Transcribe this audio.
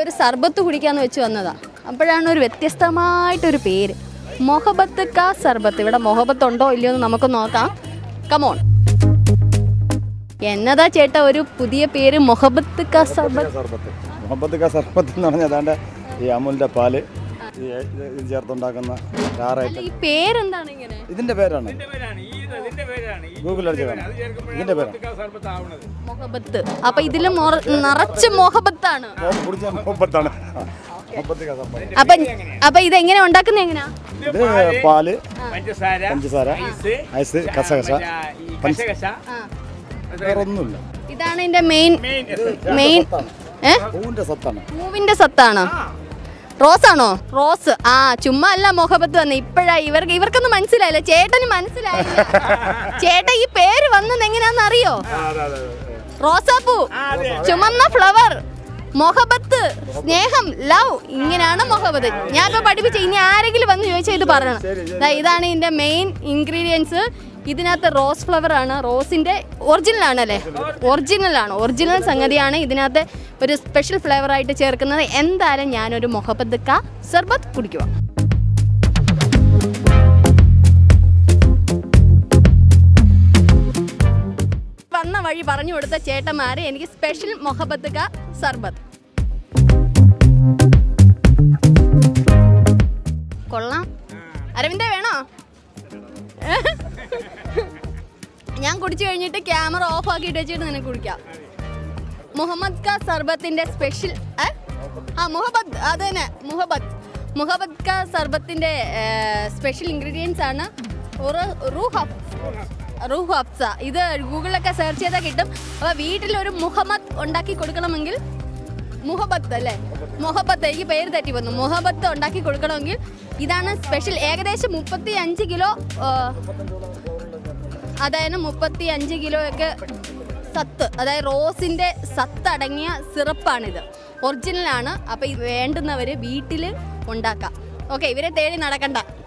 ഒരു സർബത്ത് കുടിക്കാന്ന് വെച്ച് വന്നതാ. അപ്പോഴാണ് ഒരു വ്യത്യസ്തമായിട്ടൊരു പേര്, മൊഹബത്ത് കാ സർബത്ത്. ഇവിടെ മൊഹബത്ത് ഉണ്ടോ ഇല്ലയോ എന്ന് നമുക്ക് നോക്കാം. കമോൺ. എന്നതാ ചേട്ടാ ഒരു പുതിയ പേര്, മൊഹബത്ത് കാ സർബത്ത്? മൊഹബത്ത് കാ സർബത്ത് എന്ന് പറഞ്ഞാൽ അതാണ്ട് ഈ അമുലിന്റെ പാല് ചേർത്തുണ്ടാക്കുന്ന ഈ പേരെന്താണ് ഇങ്ങനെ? ഇതിന്റെ പേരാണ്, ഗൂഗിൾ അടിച്ച് കാണാം. ഇതിന്റെ പേരാണ് മൊഹബത്ത്. അപ്പൊ ഇതില് നിറച്ച് മൊഹബത്താണ്. അപ്പൊ ഇതെങ്ങനെ ഉണ്ടാക്കുന്ന എങ്ങനെയാ? ഇത് പാല്, പഞ്ചസാര, ഐസ്, കസകസ, വേറൊന്നുമില്ല. ഇതാണ് ഇതിന്റെ മെയിൻ പൂവിന്റെ സത്താണ്. റോസ് ആണോ? റോസ്. ആ ചുമ്മാ അല്ല മൊഹബത്ത് വന്ന്. ഇപ്പഴാ ഇവർക്കൊന്നും മനസ്സിലായില്ല. ചേട്ടന് മനസ്സിലായില്ല. ചേട്ടാ ഈ പേര് വന്നത് എങ്ങനെയാന്ന് അറിയോ? റോസാപ്പൂ, ചുമന്ന ഫ്ലവർ, മൊഹബത്ത്, സ്നേഹം, ലവ്, ഇങ്ങനെയാണ് മൊഹബത്ത്. ഞാൻ ഇപ്പൊ പഠിപ്പിച്ച. ഇനി ആരെങ്കിലും വന്ന് ചോദിച്ചാൽ ഇത് പറയണം. ഇതാണ് ഇതിന്റെ മെയിൻ ഇൻഗ്രീഡിയൻസ്. ഇതിനകത്ത് റോസ് ഫ്ലവർ ആണ്. റോസിന്റെ ഒറിജിനൽ ആണല്ലേ? ഒറിജിനൽ സംഗതിയാണ് ഇതിനകത്ത് ഒരു സ്പെഷ്യൽ ഫ്ലേവർ ആയിട്ട് ചേർക്കുന്നത്. എന്തായാലും ഞാനൊരു മൊഹബത്ത് കാ സർബത്ത് കുടിക്കുക. വന്ന വഴി പറഞ്ഞു കൊടുത്ത ചേട്ടന്മാരെ എനിക്ക് സ്പെഷ്യൽ മൊഹബത്ത് കാ സർബത്ത്. കൊള്ളാം. അരവിന്ദ വേണോ? ഞാൻ കുടിച്ചു കഴിഞ്ഞിട്ട് ക്യാമറ ഓഫ് ആക്കിയിട്ട് വെച്ചിട്ട് നിനക്ക് കുടിക്കാം. മുഹമ്മദ് കാ സർബത്തിന്റെ സ്പെഷ്യൽ മുഹബത്ത്. അത് തന്നെ മുഹബത്ത് കാ സർബത്തിന്റെ സ്പെഷ്യൽ ഇൻഗ്രീഡിയൻസ് ആണ് റൂഹ് ഹഫ്സ. ഇത് ഗൂഗിളിലൊക്കെ സെർച്ച് ചെയ്താൽ കിട്ടും. അപ്പോൾ വീട്ടിലൊരു മുഹമ്മദ് ഉണ്ടാക്കി കൊടുക്കണമെങ്കിൽ, മുഹബത്ത് അല്ലേ, മൊഹബത്ത്, എനിക്ക് പേര് തെറ്റി വന്നു. മുഹബത്ത് ഉണ്ടാക്കി കൊടുക്കണമെങ്കിൽ ഇതാണ് സ്പെഷ്യൽ. ഏകദേശം 35 കിലോ, അതായത് 35 കിലോ ഒക്കെ സത്ത്, അതായത് റോസിന്റെ സത്ത് അടങ്ങിയ സിറപ്പാണിത്. ഒറിജിനലാണ്. അപ്പോൾ ഇത് വേണ്ടുന്നവർ വീട്ടിൽ ഉണ്ടാക്കാം. ഓക്കെ, ഇവരെ തേടി നടക്കണ്ട.